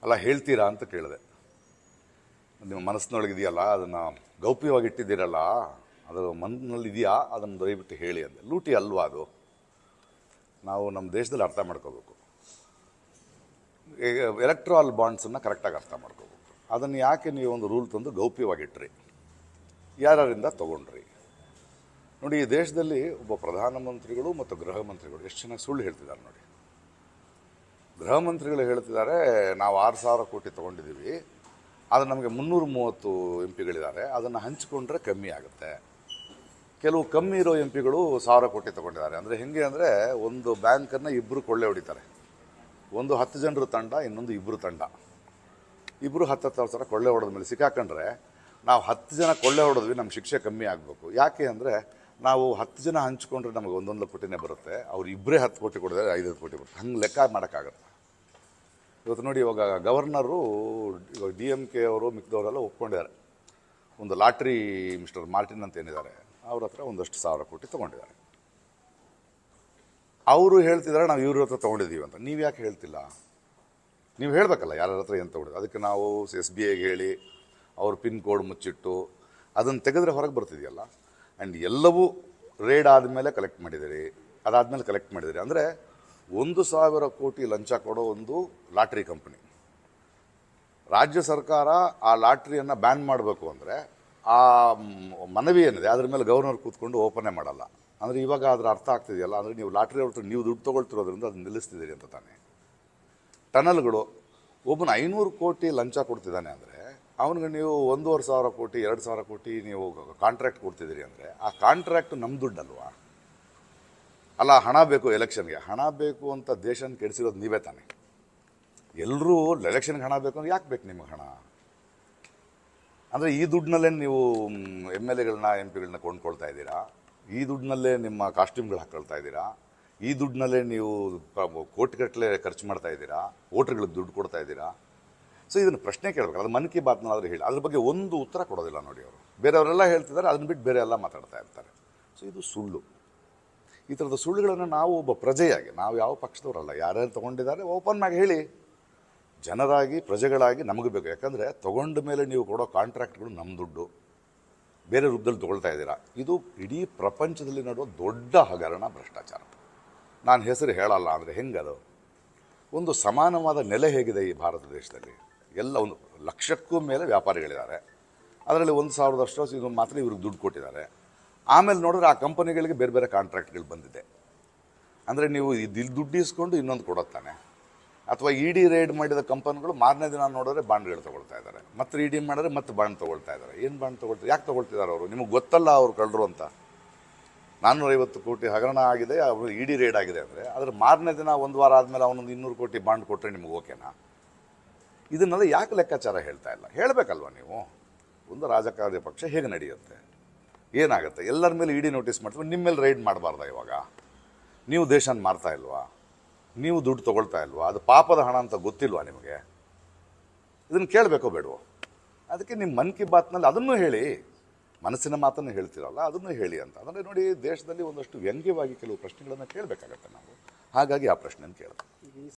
ಅಲ್ಲ ಹೇಳ್ತೀರಾ ಅಂತ ಕೇಳಿದೆ. ನಿಮ್ಮ ಮನಸ್ಸಿನೊಳಗಿದೆಯಲ್ಲ ಅದನ್ನು ಗೌಪ್ಯವಾಗಿ ಇಟ್ಟಿದ್ದೀರಲ್ಲ, ಅದು ಮನಸ್ಸಿನಲ್ಲಿ ಇದೆಯಾ, ಅದನ್ನು ದಯವಿಟ್ಟು ಹೇಳಿ ಅಂದೆ. ಲೂಟಿ ಅಲ್ವಾ ಅದು? ನಾವು ನಮ್ಮ ದೇಶದಲ್ಲಿ ಅರ್ಥ ಮಾಡ್ಕೋಬೇಕು. ಈಗ ಎಲೆಕ್ಟ್ರಾಲ್ ಬಾಂಡ್ಸನ್ನು ಕರೆಕ್ಟಾಗಿ ಅರ್ಥ ಮಾಡ್ಕೋಬೇಕು. ಅದನ್ನು ಯಾಕೆ ನೀವು ಒಂದು ರೂಲ್ ತಂದು ಗೌಪ್ಯವಾಗಿಟ್ರಿ, ಯಾರ್ಯಾರಿಂದ ತೊಗೊಂಡ್ರಿ? ನೋಡಿ, ಈ ದೇಶದಲ್ಲಿ ಒಬ್ಬ ಪ್ರಧಾನಮಂತ್ರಿಗಳು ಮತ್ತು ಗೃಹ ಮಂತ್ರಿಗಳು ಎಷ್ಟು ಚೆನ್ನಾಗಿ ಸುಳ್ಳು ಹೇಳ್ತಿದ್ದಾರೆ ನೋಡಿ. ಗೃಹ ಮಂತ್ರಿಗಳು ಹೇಳ್ತಿದ್ದಾರೆ, ನಾವು 6,000 ಕೋಟಿ ತೊಗೊಂಡಿದ್ದೀವಿ, ಅದು ನಮಗೆ 330 MP ಗಳಿದ್ದಾರೆ, ಅದನ್ನು ಹಂಚಿಕೊಂಡ್ರೆ ಕಮ್ಮಿ ಆಗುತ್ತೆ. ಕೆಲವು ಕಮ್ಮಿ ಇರೋ MP ಗಳು 1,000 ಕೋಟಿ ತೊಗೊಂಡಿದ್ದಾರೆ. ಅಂದರೆ ಹೆಂಗೆ ಅಂದರೆ, ಒಂದು ಬ್ಯಾಂಕನ್ನು ಇಬ್ಬರು ಕೊಳ್ಳೆ ಹೊಡಿತಾರೆ. ಒಂದು 10 ಜನರ ತಂಡ, ಇನ್ನೊಂದು ಇಬ್ಬರು ತಂಡ. ಇಬ್ಬರು 10,000 ಸಾವಿರ ಕೊಳ್ಳೆ ಹೊಡೆದ ಮೇಲೆ ಸಿಕ್ಕಾಕೊಂಡ್ರೆ, ನಾವು 10 ಜನ ಕೊಳ್ಳೆ ಹೊಡೆದ್ವಿ, ನಮ್ಮ ಶಿಕ್ಷೆ ಕಮ್ಮಿ ಆಗಬೇಕು. ಯಾಕೆ ಅಂದರೆ, ನಾವು 10 ಜನ ಹಂಚ್ಕೊಂಡ್ರೆ ನಮಗೆ 1 ಕೋಟಿನೇ ಬರುತ್ತೆ, ಅವ್ರು ಇಬ್ಬರೇ 10 ಕೋಟಿ ಕೊಡಿದ್ರೆ 5 ಕೋಟಿ ಬರುತ್ತೆ. ಹಂಗೆ ಲೆಕ್ಕ ಮಾಡೋಕ್ಕಾಗತ್ತೆ. ಇವತ್ತು ನೋಡಿ, ಇವಾಗ ಗವರ್ನರು, ಇವಾಗ DMK ಅವರು ಮಿಕ್ಕಿದವರೆಲ್ಲ ಒಪ್ಕೊಂಡಿದ್ದಾರೆ. ಒಂದು ಲಾಟ್ರಿ ಮಿಸ್ಟರ್ ಮಾರ್ಟಿನ್ ಅಂತ ಏನಿದ್ದಾರೆ, ಅವ್ರ ಹತ್ರ ಒಂದಷ್ಟು 1,000 ಕೋಟಿ ತೊಗೊಂಡಿದ್ದಾರೆ. ಅವರು ಹೇಳ್ತಿದ್ದಾರೆ ನಾವು ಇವ್ರ ಹತ್ರ ತೊಗೊಂಡಿದ್ದೀವಿ ಅಂತ. ನೀವು ಯಾಕೆ ಹೇಳ್ತಿಲ್ಲ? ನೀವು ಹೇಳಬೇಕಲ್ಲ ಯಾರ ಹತ್ರ ಏನು ತೊಗೊಂಡಿದ್ದು. ಅದಕ್ಕೆ ನಾವು SBIಗೆ ಹೇಳಿ ಅವ್ರ ಪಿನ್ ಕೋಡ್ ಮುಚ್ಚಿಟ್ಟು ಅದನ್ನು ತೆಗೆದ್ರೆ ಹೊರಗೆ ಬರ್ತಿದೆಯಲ್ಲ. ಆ್ಯಂಡ್ ಎಲ್ಲವೂ ರೇಡ್ ಆದಮೇಲೆ ಕಲೆಕ್ಟ್ ಮಾಡಿದ್ದೀರಿ, ಅದಾದಮೇಲೆ ಕಲೆಕ್ಟ್ ಮಾಡಿದ್ದೀರಿ. ಅಂದರೆ 1,000 ಕೋಟಿ ಲಂಚ ಕೊಡೋ ಒಂದು ಲಾಟ್ರಿ ಕಂಪ್ನಿ. ರಾಜ್ಯ ಸರ್ಕಾರ ಆ ಲಾಟ್ರಿಯನ್ನು ಬ್ಯಾನ್ ಮಾಡಬೇಕು ಅಂದರೆ ಆ ಮನವಿ ಏನಿದೆ ಅದ್ರ ಮೇಲೆ ಗವರ್ನರ್ ಕೂತ್ಕೊಂಡು ಓಪನೇ ಮಾಡಲ್ಲ. ಅಂದರೆ ಇವಾಗ ಅದರ ಅರ್ಥ ಆಗ್ತಿದೆಯಲ್ಲ, ಅಂದರೆ ನೀವು ಲಾಟ್ರಿ ಹೊರತು ನೀವು ದುಡ್ಡು ತೊಗೊಳ್ತಿರೋದ್ರಿಂದ ಅದನ್ನು ನಿಲ್ಲಿಸ್ತಿದ್ದೀರಿ ಅಂತ ತಾನೆ. ಟನಲ್ಗಳು, ಒಬ್ಬನ 500 ಕೋಟಿ ಲಂಚ ಕೊಡ್ತಿದ್ದಾನೆ ಅಂದರೆ ಅವನಿಗೆ ನೀವು 1,500 ಕೋಟಿ 2,000 ಕೋಟಿ ನೀವು ಕಾಂಟ್ರಾಕ್ಟ್ ಕೊಡ್ತಿದ್ದೀರಿ ಅಂದರೆ ಆ ಕಾಂಟ್ರಾಕ್ಟ್ ನಮ್ಮ ದುಡ್ಡಲ್ವಾ? ಅಲ್ಲ, ಹಣ ಬೇಕು, ಎಲೆಕ್ಷನ್ಗೆ ಹಣ ಬೇಕು ಅಂತ ದೇಶನ ಕೆಡಿಸಿರೋದು ನೀವೇ ತಾನೆ. ಎಲ್ಲರೂ ಎಲೆಕ್ಷನ್ಗೆ ಹಣ ಬೇಕು ಅಂದ್ರೆ ಯಾಕೆ ಬೇಕು ನಿಮಗೆ ಹಣ? ಅಂದರೆ ಈ ದುಡ್ಡಿನಲ್ಲೇ ನೀವು MLAಗಳನ್ನ MP ಗಳನ್ನ ಕೊಂಡ್ಕೊಳ್ತಾ ಇದ್ದೀರಾ, ಈ ದುಡ್ಡಿನಲ್ಲೇ ನಿಮ್ಮ ಕಾಸ್ಟ್ಯೂಮ್ಗಳು ಹಾಕ್ಕೊಳ್ತಾ ಇದ್ದೀರಾ, ಈ ದುಡ್ಡಿನಲ್ಲೇ ನೀವು ಕೋಟಿಗಟ್ಟಲೆ ಖರ್ಚು ಮಾಡ್ತಾ ಇದ್ದೀರಾ, ವೋಟರ್ಗಳಿಗೆ ದುಡ್ಡು ಕೊಡ್ತಾ ಇದ್ದೀರಾ. ಸೊ ಇದನ್ನು ಪ್ರಶ್ನೆ ಕೇಳಬೇಕು. ಅದು ಮನ್ ಕಿ ಬಾತ್ನಾದರೂ ಹೇಳಿ. ಅದ್ರ ಬಗ್ಗೆ ಒಂದು ಉತ್ತರ ಕೊಡೋದಿಲ್ಲ ನೋಡಿ ಅವರು. ಬೇರೆಯವರೆಲ್ಲ ಹೇಳ್ತಿದ್ದಾರೆ, ಅದನ್ನ ಬಿಟ್ಟು ಬೇರೆ ಎಲ್ಲ ಮಾತಾಡ್ತಾ ಇರ್ತಾರೆ. ಸೊ ಇದು ಸುಳ್ಳು. ಈ ಥರದ ಸುಳ್ಳುಗಳನ್ನು ನಾವು ಒಬ್ಬ ಪ್ರಜೆಯಾಗಿ, ನಾವು ಯಾವ ಪಕ್ಷದವರಲ್ಲ, ಯಾರ್ಯಾರು ತೊಗೊಂಡಿದ್ದಾರೆ ಓಪನ್ ಆಗಿ ಹೇಳಿ. ಜನರಾಗಿ, ಪ್ರಜೆಗಳಾಗಿ ನಮಗೆ ಬೇಕು. ಯಾಕಂದರೆ ತೊಗೊಂಡ ಮೇಲೆ ನೀವು ಕೊಡೋ ಕಾಂಟ್ರಾಕ್ಟ್ಗಳು ನಮ್ಮ ದುಡ್ಡು, ಬೇರೆ ರೂಪದಲ್ಲಿ ತೊಗೊಳ್ತಾ ಇದ್ದೀರಾ. ಇದು ಇಡೀ ಪ್ರಪಂಚದಲ್ಲಿ ನಡುವ ದೊಡ್ಡ ಹಗರಣ, ಭ್ರಷ್ಟಾಚಾರ. ನಾನು ಹೆಸರು ಹೇಳಲ್ಲ ಅಂದರೆ ಹೆಂಗದು? ಒಂದು ಸಮಾನವಾದ ನೆಲೆ ಹೇಗಿದೆ ಈ ಭಾರತ ದೇಶದಲ್ಲಿ? ಎಲ್ಲ ಒಂದು 1,00,000ಕ್ಕೂ ಮೇಲೆ ವ್ಯಾಪಾರಿಗಳಿದ್ದಾರೆ. ಅದರಲ್ಲಿ 1,000 ಇದು ಮಾತ್ರ ಇವ್ರಿಗೆ ದುಡ್ಡು ಕೊಟ್ಟಿದ್ದಾರೆ. ಆಮೇಲೆ ನೋಡಿದ್ರೆ ಆ ಕಂಪನಿಗಳಿಗೆ ಬೇರೆ ಬೇರೆ ಕಾಂಟ್ರಾಕ್ಟ್ಗಳು ಬಂದಿದೆ. ಅಂದರೆ ನೀವು ಇಲ್ಲಿ ದುಡ್ಡು ಇಸ್ಕೊಂಡು ಇನ್ನೊಂದು ಕೊಡುತ್ತಾನೆ. ಅಥವಾ ED ರೇಡ್ ಮಾಡಿದ ಕಂಪನಿಗಳು ಮಾರನೇ ದಿನ ನೋಡಿದ್ರೆ ಬಾಂಡ್ಗಳು ತೊಗೊಳ್ತಾ ಇದ್ದಾರೆ, ಮತ್ತು ED ಮಾಡಿದ್ರೆ ಮತ್ತೆ ಬಾಂಡ್ ತೊಗೊಳ್ತಾ ಇದ್ದಾರೆ. ಏನು ಬಾಂಡ್ ತೊಗೊಳ್ತಾರೆ? ಯಾಕೆ ತೊಗೊಳ್ತಿದ್ದಾರೆ ಅವರು? ನಿಮಗೆ ಗೊತ್ತಲ್ಲ ಅವ್ರು ಕಳ್ಳರು ಅಂತ. 450 ಕೋಟಿ ಹಗರಣ ಆಗಿದೆ, ಅವರು ED ರೇಡ್ ಆಗಿದೆ ಅಂದರೆ ಅದ್ರ ಮಾರನೇ ದಿನ 1 ವಾರ ಆದಮೇಲೆ ಅವನೊಂದು 200 ಕೋಟಿ ಬಾಂಡ್ ಕೊಟ್ಟರೆ ನಿಮಗೆ ಓಕೆನಾ? ಇದನ್ನೆಲ್ಲ ಯಾಕೆ ಲೆಕ್ಕಾಚಾರ ಹೇಳ್ತಾ ಇಲ್ಲ? ಹೇಳಬೇಕಲ್ವ ನೀವು. ಒಂದು ರಾಜಕಾರಣಿ ಪಕ್ಷ ಹೇಗೆ ನಡೆಯುತ್ತೆ, ಏನಾಗುತ್ತೆ? ಎಲ್ಲರ ಮೇಲೆ ED ನೋಟಿಸ್ ಮಾಡ್ತೀವಿ, ನಿಮ್ಮ ಮೇಲೆ ರೈಡ್ ಮಾಡಬಾರ್ದಾ? ಇವಾಗ ನೀವು ದೇಶನ ಮಾರ್ತಾ ಇಲ್ವಾ? ನೀವು ದುಡ್ಡು ತೊಗೊಳ್ತಾ ಇಲ್ವಾ? ಅದು ಪಾಪದ ಹಣ ಅಂತ ಗೊತ್ತಿಲ್ವಾ ನಿಮಗೆ? ಇದನ್ನು ಕೇಳಬೇಕೋ ಬೇಡವೋ? ಅದಕ್ಕೆ ನಿಮ್ಮ ಮನ್ ಕಿ ಬಾತ್ನಲ್ಲಿ ಅದನ್ನು ಹೇಳಿ, ಮನಸ್ಸಿನ ಮಾತನ್ನು ಹೇಳ್ತೀರಲ್ಲ ಅದನ್ನು ಹೇಳಿ ಅಂತ. ಅಂದರೆ ನೋಡಿ, ದೇಶದಲ್ಲಿ ಒಂದಷ್ಟು ವ್ಯಂಗ್ಯವಾಗಿ ಕೆಲವು ಪ್ರಶ್ನೆಗಳನ್ನು ಕೇಳಬೇಕಾಗತ್ತೆ ನಾವು. ಹಾಗಾಗಿ ಆ ಪ್ರಶ್ನೆಯನ್ನು ಕೇಳಿದೆ.